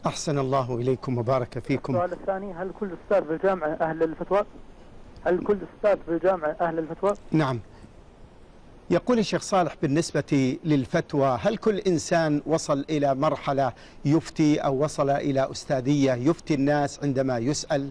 أحسن الله إليكم وبارك فيكم. السؤال الثاني: هل كل أستاذ بالجامعة أهل الفتوى؟ هل كل أستاذ بالجامعة أهل الفتوى؟ نعم. يقول الشيخ صالح بالنسبة للفتوى، هل كل إنسان وصل إلى مرحلة يفتي أو وصل إلى أستاذية يفتي الناس عندما يسأل؟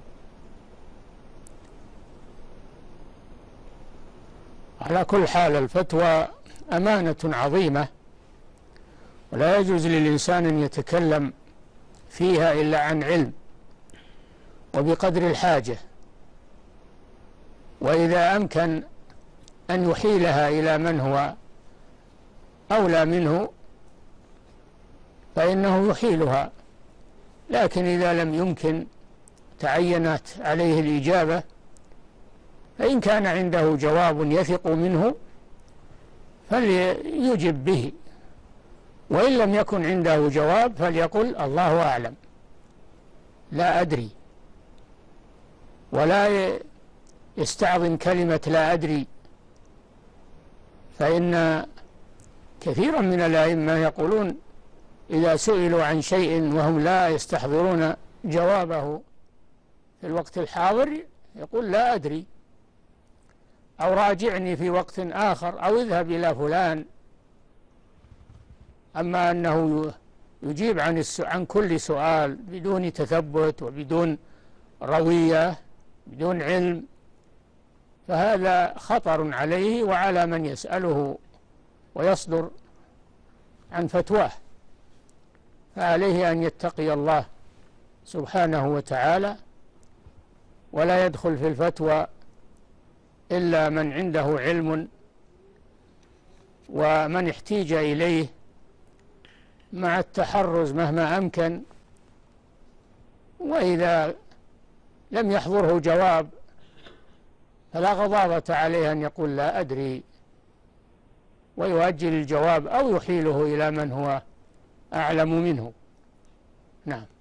على كل حال الفتوى أمانة عظيمة، ولا يجوز للإنسان أن يتكلم فيها إلا عن علم وبقدر الحاجة، وإذا أمكن أن يحيلها إلى من هو أولى منه فإنه يحيلها، لكن إذا لم يمكن تعينت عليه الإجابة فإن كان عنده جواب يثق منه فليجب به، وإن لم يكن عنده جواب فليقل الله أعلم لا أدري، ولا يستعظم كلمة لا أدري، فإن كثيرا من الأئمة يقولون إذا سئلوا عن شيء وهم لا يستحضرون جوابه في الوقت الحاضر يقول لا أدري، أو راجعني في وقت آخر، أو اذهب إلى فلان. أما أنه يجيب عن كل سؤال بدون تثبت وبدون روية بدون علم فهذا خطر عليه وعلى من يسأله ويصدر عن فتواه، فعليه أن يتقي الله سبحانه وتعالى ولا يدخل في الفتوى إلا من عنده علم ومن احتيج إليه مع التحرز مهما أمكن، وإذا لم يحضره جواب فلا غضاضة عليه أن يقول لا أدري ويؤجل الجواب أو يحيله إلى من هو أعلم منه. نعم.